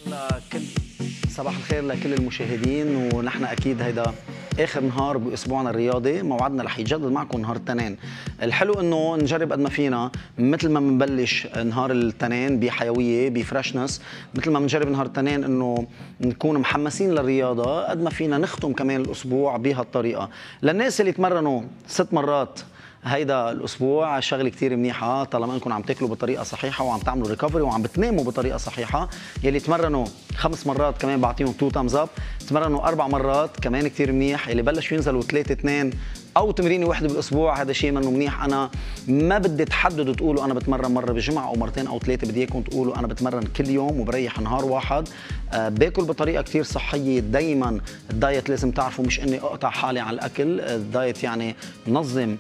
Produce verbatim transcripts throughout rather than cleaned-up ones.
لكل صباح الخير لكل المشاهدين، ونحن اكيد هيدا اخر نهار باسبوعنا الرياضي. موعدنا رح يتجدد معكم نهار الاثنين. الحلو انه نجرب قد ما فينا مثل ما بنبلش نهار الاثنين بحيويه بفرشنس، مثل ما بنجرب نهار الاثنين انه نكون محمسين للرياضه، قد ما فينا نختم كمان الاسبوع بهالطريقه. للناس اللي تمرنوا ست مرات هيدا الاسبوع شغله كثير منيحه، طالما انكم عم تاكلوا بطريقه صحيحه وعم تعملوا ريكفري وعم بتناموا بطريقه صحيحه. يلي تمرنوا خمس مرات كمان بعطيهم تو تامز اب، تمرنوا اربع مرات كمان كثير منيح. اللي بلشوا ينزلوا ثلاثه اثنين او تمرينه وحده بالاسبوع هذا شيء منه منيح. انا ما بدي تحددوا تقولوا انا بتمرن مره بالجمعه او مرتين او ثلاثه، بدي اياكم تقولوا انا بتمرن كل يوم وبريح نهار واحد. أه باكل بطريقه كثير صحيه. دائما الدايت لازم تعرفوا مش اني اقطع حالي عن الاكل، الدايت يعني نظم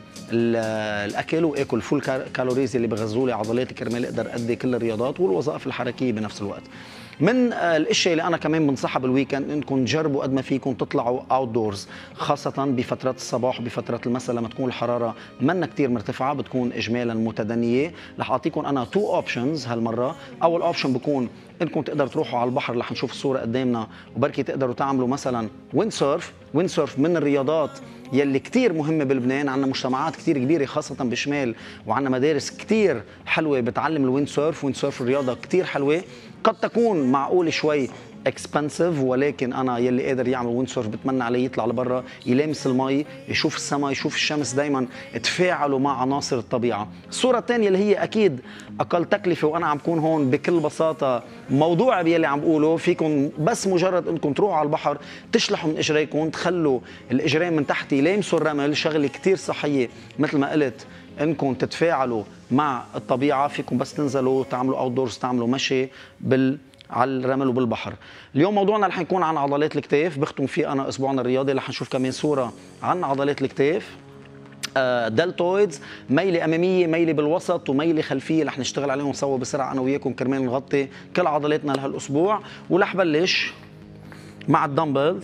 الاكل واكل فول كالوريز اللي بغذوا لي عضلاتي كرمال اقدر ادي كل الرياضات والوظائف الحركيه بنفس الوقت. من الاشياء اللي انا كمان بنصحها بالويكند انكم تجربوا قد ما فيكم تطلعوا اوت دورز، خاصه بفترات الصباح وبفترات المساء لما تكون الحراره منا كثير مرتفعه، بتكون اجمالا متدنيه. رح اعطيكم انا تو اوبشنز هالمره. اول اوبشن بكون انكم تقدروا تروحوا على البحر، رح نشوف الصوره قدامنا، وبركي تقدروا تعملوا مثلا ويند سيرف. ويند سيرف من الرياضات يلي كثير مهمه بلبنان، عندنا مجتمعات كثير كبيره خاصه بالشمال، وعندنا مدارس كثير حلوه بتعلم الويند سيرف. ويند سيرف رياضه كثير حلوه، قد تكون معقوله شوي اكسبنسيف، ولكن انا يلي قادر يعمل ويند سيرف بتمنى عليه يطلع لبرا يلامس المي، يشوف السماء، يشوف الشمس، دائما تفاعلوا مع عناصر الطبيعه. الصوره الثانيه اللي هي اكيد اقل تكلفه، وانا عم بكون هون بكل بساطه موضوع باللي عم بقوله، فيكم بس مجرد انكم تروحوا على البحر تشلحوا من اجريكم، تخلوا الاجرين من تحت يلامسوا الرمل، شغله كثير صحيه مثل ما قلت انكم تتفاعلوا مع الطبيعه. فيكم بس تنزلوا تعملوا اوت دورز، تعملوا مشي بال على الرمل وبالبحر. اليوم موضوعنا رح يكون عن عضلات الكتاف، بختم فيه انا اسبوعنا الرياضي. رح نشوف كمان صوره عن عضلات الكتاف، آه دلتويدز، ميله اماميه، ميله بالوسط، وميله خلفيه. رح نشتغل عليهم سوا بسرعه انا وياكم كرمال نغطي كل عضلاتنا لهالاسبوع. ورح بلش مع الدمبلز.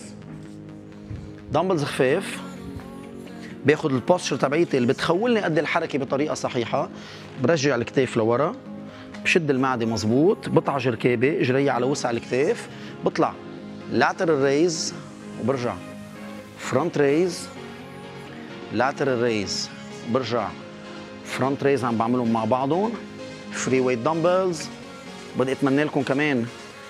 دمبلز خفاف، باخذ البوستشر تبعيتي اللي بتخولني قد الحركه بطريقه صحيحه. برجع الكتاف لورا، بشد المعده مزبوط، بطعج ركابي، اجري على وسع الكتاف، بطلع لاترال ريز وبرجع فرونت ريز، لاترال ريز، برجع فرونت ريز. عم بعملهم مع بعضهم فري ويت دمبلز. بدي اتمنى لكم كمان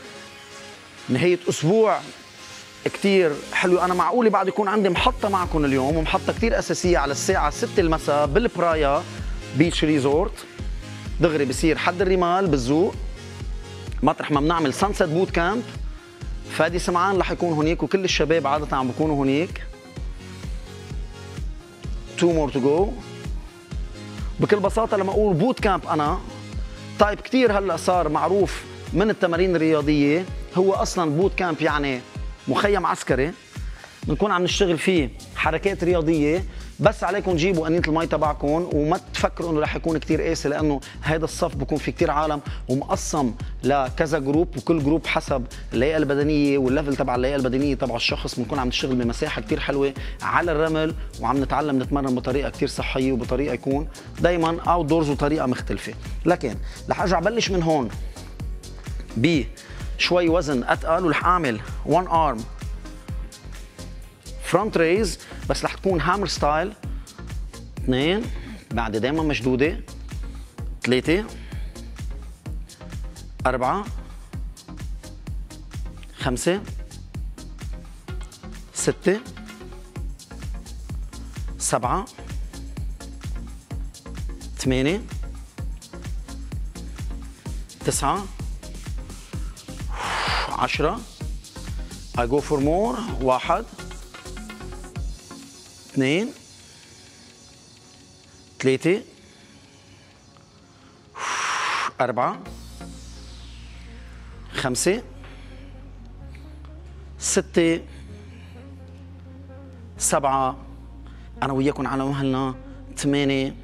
نهايه اسبوع كتير حلو. انا معقولي بعد يكون عندي محطه معكم اليوم، ومحطه كتير اساسيه على الساعه ستة المساء بالبرايا بيتش ريزورت. دغري بصير حد الرمال بالذوق، مطرح ما بنعمل سانسيت بوت كامب. فادي سمعان رح يكون هونيك، وكل الشباب عاده عم بيكونوا هونيك. تو مور تو جو. بكل بساطه لما اقول بوت كامب، انا طيب كتير هلا صار معروف من التمارين الرياضيه، هو اصلا بوت كامب يعني مخيم عسكري بنكون عم نشتغل فيه حركات رياضيه. بس عليكم تجيبوا قنينه المي تبعكم، وما تفكروا انه رح يكون كثير قاسي، لانه هذا الصف بكون في كثير عالم ومقسم لكذا جروب، وكل جروب حسب اللياقه البدنيه والليفل تبع اللياقه البدنيه تبع الشخص. بنكون عم نشتغل بمساحه كثير حلوه على الرمل، وعم نتعلم نتمرن بطريقه كثير صحيه وبطريقه يكون دائما اوت دورز وطريقه مختلفه. لكن رح ارجع بلش من هون بشوي وزن اتقل، ورح اعمل وان ارم فرونت ريز، بس رح تكون هامر ستايل. اثنين، بعد دايما مشدودة. ثلاثة، أربعة، خمسة، ستة، سبعة، ثمانية، تسعة، عشرة. I go for more. واحد، اثنين، ثلاثة، أربعة، خمسة، ستة، سبعة. أنا وياكم على مهلنا. ثمانية،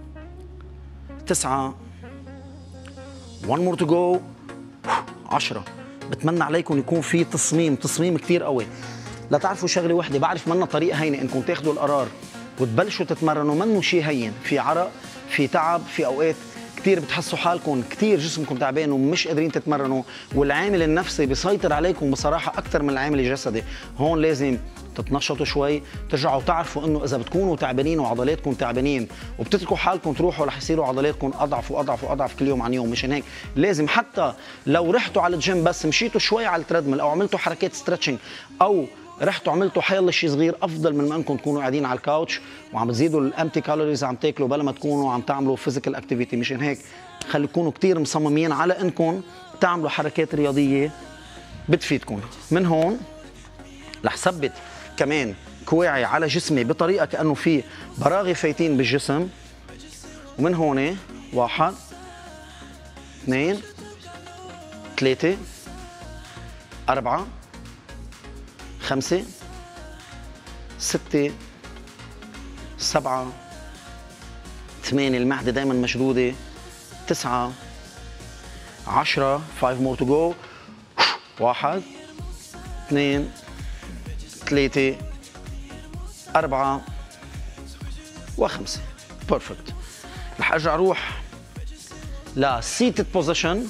تسعة، one more to go. عشرة. بتمنى عليكم يكون في تصميم تصميم كثير قوي. لا تعرفوا شغله وحده، بعرف منا طريقه هينه انكم تاخذوا القرار وتبلشوا تتمرنوا، منه شيء هين، في عرق، في تعب، في اوقات كثير بتحسوا حالكم كثير جسمكم تعبان ومش قادرين تتمرنوا، والعامل النفسي بيسيطر عليكم بصراحه اكثر من العامل الجسدي، هون لازم تتنشطوا شوي، ترجعوا تعرفوا انه اذا بتكونوا تعبانين وعضلاتكم تعبانين وبتتركوا حالكم تروحوا رح يصيروا عضلاتكم اضعف واضعف واضعف كل يوم عن يوم. مشان هيك لازم حتى لو رحتوا على الجيم بس مشيتوا شوي على التريدميل او عملتوا حركات ستريتشنج او رحتوا عملتوا حيلا شيء صغير، افضل من ما انكم تكونوا قاعدين على الكاوتش وعم تزيدوا الامتي كالوريز عم تاكلوا بلا ما تكونوا عم تعملوا فيزيكال اكتيفيتي. مشان هيك خلي تكونوا كثير مصممين على انكم تعملوا حركات رياضيه بتفيدكم. من هون رح ثبت كمان كواعي على جسمي بطريقه كانه في براغي فايتين بالجسم، ومن هون واحد اثنين ثلاثه اربعه خمسة ستة سبعة ثمانية، المعدة دايما مشدودة، تسعة عشرة، five more to go، واحد اثنين ثلاثة أربعة وخمسة. بيرفكت. رح أرجع أروح لسيتد بوزيشن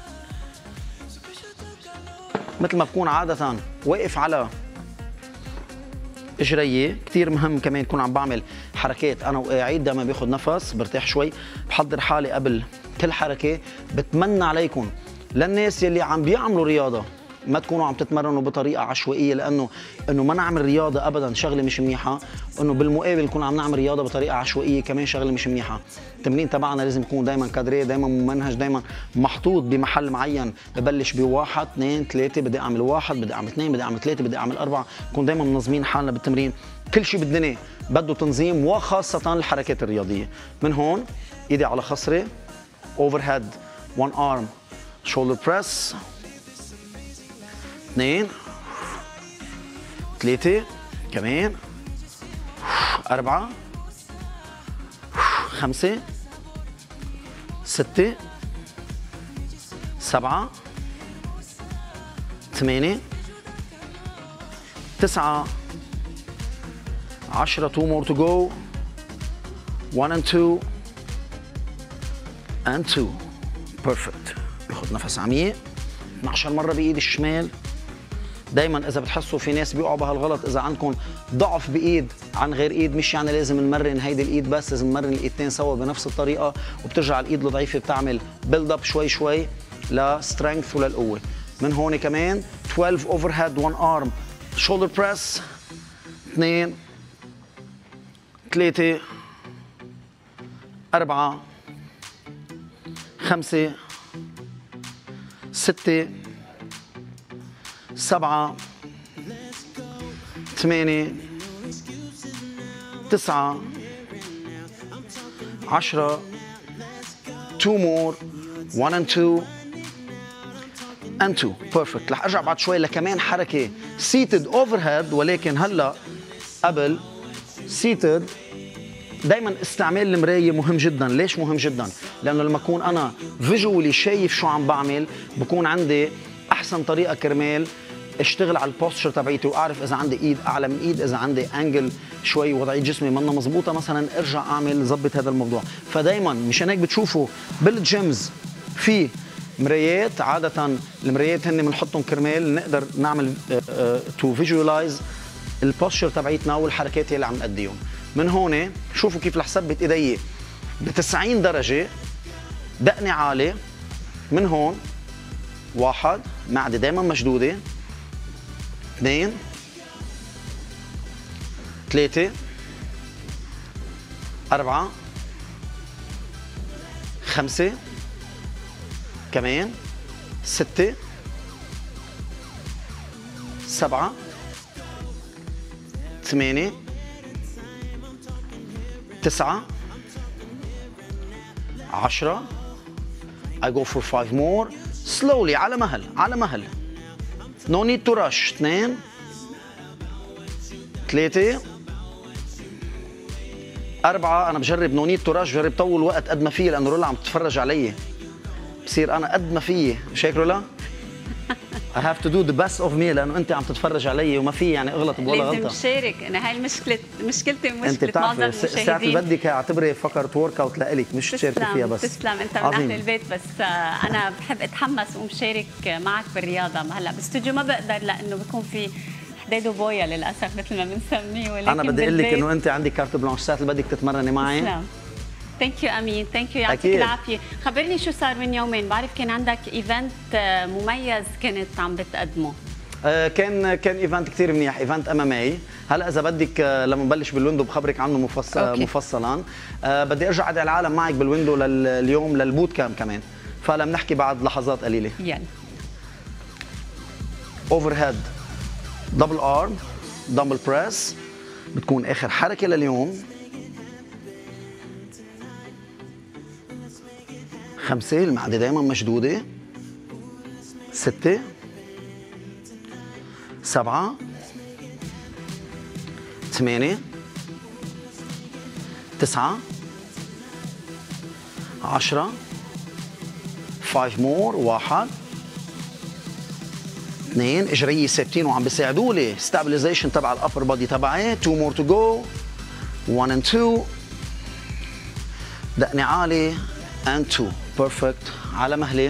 مثل ما بكون عادة واقف على اجريه. كثير مهم كمان يكون عم بعمل حركات انا وقاعد، دائما باخذ نفس برتاح شوي، بحضر حالي قبل كل حركه. بتمنى عليكم للناس يلي عم بيعملوا رياضه ما تكونوا عم تتمرنوا بطريقه عشوائيه، لانه انه ما نعمل رياضه ابدا شغله مش منيحه، انه بالمقابل نكون عم نعمل رياضه بطريقه عشوائيه كمان شغله مش منيحه. التمرين تبعنا لازم يكون دائما كادري، دائما ممنهج، دائما محطوط بمحل معين. ببلش بواحد اثنين ثلاثه، بدي اعمل واحد، بدي اعمل اثنين، بدي اعمل ثلاثه، بدي اعمل اربعه. نكون دائما منظمين حالنا بالتمرين. كل شيء بالدنيا بده تنظيم، وخاصه الحركات الرياضيه. من هون ايدي على خصري، اوفر هيد وان ارم شولدر بريس، اثنين ثلاثة كمان أربعة خمسة ستة سبعة ثمانية تسعة عشرة. two more to go. one and two and two. perfect. باخذ نفس عميق اثنعش مرة بإيدي الشمال. دايما اذا بتحسوا في ناس بيقعوا بهالغلط، اذا عندكم ضعف بايد عن غير ايد، مش يعني لازم نمرن هيدي الايد بس، لازم نمرن الايدتين سوا بنفس الطريقه، وبترجع الايد الضعيفه بتعمل بيلد اب شوي شوي لسترينث وللقوه. من هون كمان twelve اوفر هيد one arm shoulder press، اثنين ثلاثة أربعة خمسة ستة سبعة ثمانية تسعة عشرة. two more. one and two and two. perfect. رح ارجع بعد شوي لكمان حركة seated overhead، ولكن هلا قبل seated دايما استعمال المراية مهم جدا. ليش مهم جدا؟ لأنه لما أكون أنا فيجولي شايف شو عم بعمل بكون عندي أحسن طريقة كرمال اشتغل على البوستشر تبعيتي، واعرف اذا عندي ايد اعلى من ايد، اذا عندي انجل شوي وضعيه جسمي منا مضبوطه مثلا ارجع اعمل ظبط هذا الموضوع. فدايما مشان هيك بتشوفوا بالجيمز في مرايات، عاده المرايات هن بنحطهم كرمال نقدر نعمل تو فيجوالايز البوستشر تبعيتنا والحركات اللي عم نأديهم. من هون شوفوا كيف رح ثبت ايدي ب تسعين درجه، دقني عالي. من هون واحد، معدة دايما مشدوده، اثنين ثلاثة أربعة خمسة كمان ستة سبعة ثمانية تسعة عشرة. I go for five more. slowly على مهل على مهل. no need to rush. اثنين ثلاثة أربعة. أنا بجرب no need to rush، بجرب طول وقت قد ما فيي لأنه رولا عم تتفرج علي. بصير أنا قد ما فيي، مش هيك رولا؟ I have to do the best of me لانه انت عم تتفرج علي وما في يعني اغلط بولا غلطه. لازم تشارك، انا هاي المشكله مشكلتي ومشكله معظم المشاهدين. ساعة اللي بدك اعتبري فقره ورك اوت لإلك مش تشاركي فيها بس. تسلم انت من اهل البيت، بس انا بحب اتحمس ومشارك معك بالرياضه. هلا بالاستوديو ما بقدر لانه بيكون في حداد وبويا للاسف مثل ما بنسميه، ولكن انا بدي اقول لك انه انت عندك كارت بلانش ساعة اللي بدك تتمرني معي. تسلم. ثانك يو امين، ثانك يو، يعطيك العافيه. خبرني شو صار من يومين، بعرف كان عندك ايفنت مميز كنت عم بتقدمه. آه كان كان ايفنت كثير منيح، ايفنت ام ام اي. هلا اذا بدك آه لما نبلش بالويندو بخبرك عنه مفصل أوكي. مفصلا. آه بدي ارجع ادعي العالم معك بالويندو لليوم للبوت كامب كمان، فهلا بنحكي بعد لحظات قليله. يلا. اوفر هيد دبل ارم دمبل بريس بتكون اخر حركه لليوم. خمسة، المعدة دايما مشدودة. ستة، سبعة، ثمانية، تسعة، عشرة، فايف مور، واحد، اثنين، اجري ثابتين وعم بيساعدوا لي ستابلايزيشن تبع الابر بودي تبعي. تو مور تو جو. واحد اند تو. دقني عالي اند تو. بيرفكت. على مهلي.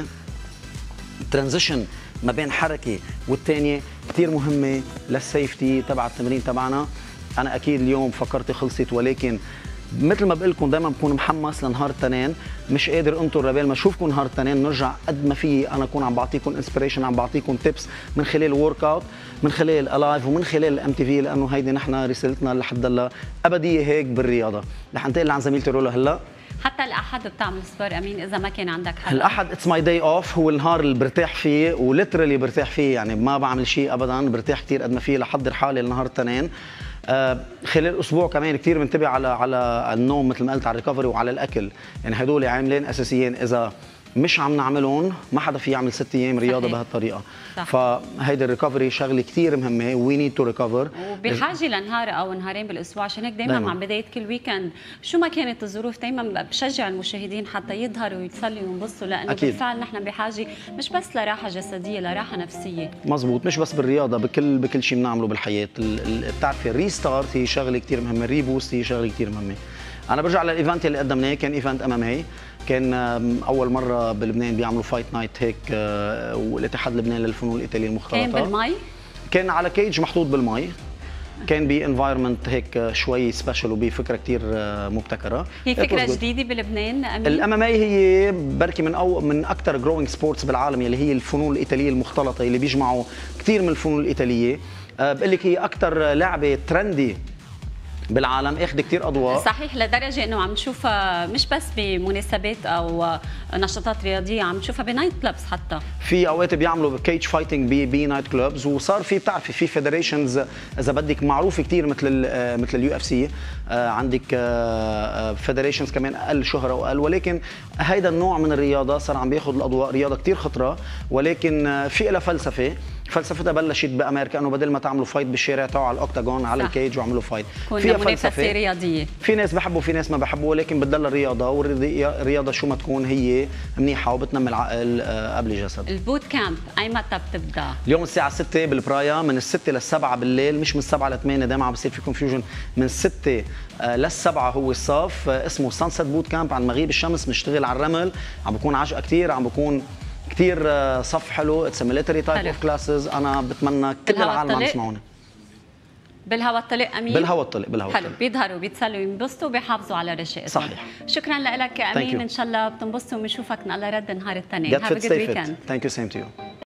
ترانزيشن ما بين حركه والثانيه كثير مهمه للسيفتي تبع التمرين تبعنا. انا اكيد اليوم فكرتي خلصت، ولكن مثل ما بقول لكم دائما بكون محمس لنهار التنين، مش قادر انطر لبال ما اشوفكم نهار التنين. نرجع قد ما في انا اكون عم بعطيكم انسبريشن، عم بعطيكم تيبس من خلال الورك اوت، من خلال الايف، ومن خلال الام تي في، لانه هيدي نحن رسالتنا لحد هلا ابديه هيك بالرياضه. رح انتقل لعن زميلتي رولا هلا. حتى الاحد بتعمل سبور امين اذا ما كان عندك حدا؟ الاحد اتس ماي داي اوف، هو النهار اللي برتاح فيه وليترلي برتاح فيه، يعني ما بعمل شيء ابدا، برتاح كثير قد ما فيه لحضر حالي لنهار التنين. آه خلال الاسبوع كمان كثير بنتبه على على النوم مثل ما قلت، على الريكفري وعلى الاكل، يعني هدول عاملين اساسيين اذا مش عم نعملهم ما حدا في يعمل ست ايام رياضه بهالطريقه. فهيدي الريكفري شغله كثير مهمه، وي نيد تو ريكفر، وبحاجه لنهار او نهارين بالاسبوع. عشان هيك دائما مع بدايه كل ويكند شو ما كانت الظروف دائما بشجع المشاهدين حتى يظهروا ويتصلوا وينبسطوا، لانه أكيد. بالفعل نحن بحاجه مش بس لراحه جسديه، لراحه نفسيه. مزبوط، مش بس بالرياضه، بكل بكل شيء بنعمله بالحياه. بتعرفي الريستارت هي شغله كثير مهمه، الريبوست هي شغله كثير مهمه. انا برجع للايفنت اللي قدمناه، كان ايفنت ام ام اي، كان اول مره بلبنان بيعملوا فايت نايت هيك، والاتحاد اللبناني للفنون القتاليه المختلطه. كان بالمي؟ كان على كيج محطوط بالمي، كان بانفايرمنت هيك شوي سبيشال وبفكره كثير مبتكره. هي فكره جديده بلبنان امين؟ الام ام اي هي بركي من أو من اكثر جروينج سبورتس بالعالم، اللي هي الفنون القتاليه المختلطه اللي بيجمعوا كثير من الفنون القتاليه. بقول لك هي اكثر لعبه ترندي بالعالم، اخذ كثير اضواء. صحيح، لدرجه انه عم نشوفها مش بس بمناسبات او نشاطات رياضيه، عم نشوفها بنايت كلوبز حتى. في اوقات بيعملوا كيج فايتنج بي نايت كلوبز، وصار في بتعرفي في فيدريشنز اذا بدك معروفه كثير مثل ال مثل اليو اف سي، عندك فيدريشنز كمان اقل شهره واقل، ولكن هيدا النوع من الرياضه صار عم بياخذ الاضواء. رياضه كثير خطره، ولكن في لها فلسفه. فلسفتها بلشت بامريكا، انه بدل ما تعملوا فايت بالشارع تعوا على الاوكتاجون على صح. الكيج وعملوا فايت. فيها منافسه رياضيه. في ناس بحبوا في ناس ما بحبوا، ولكن بتضل الرياضه، والرياضه شو ما تكون هي منيحه وبتنمي العقل قبل الجسد. البوت كامب اي متى بتبدا؟ اليوم الساعه ستة بالبرايا، من الستة للسبعة بالليل، مش من السبعة لثمانية، دائما عم بصير في كونفيوجن. من الستة للسبعة هو الصف، اسمه سانست بوت كامب. عن مغيب الشمس بنشتغل على الرمل، عم بكون عجقه كثير، عم بكون كثير صف حلو. اتس ميليتري تايب اوف كلاسز. انا بتمنى كل العالم عم يسمعوني. بالهواء الطلق امين؟ بالهواء الطلق، بالهواء حلو، بيظهروا بيتسلوا وينبسطوا وبيحافظوا على رشاقتهم. صحيح. شكرا لك امين، ان شاء الله بتنبسطوا ونشوفك على رد نهار التنين. Have a good weekend. Thank you, same to you.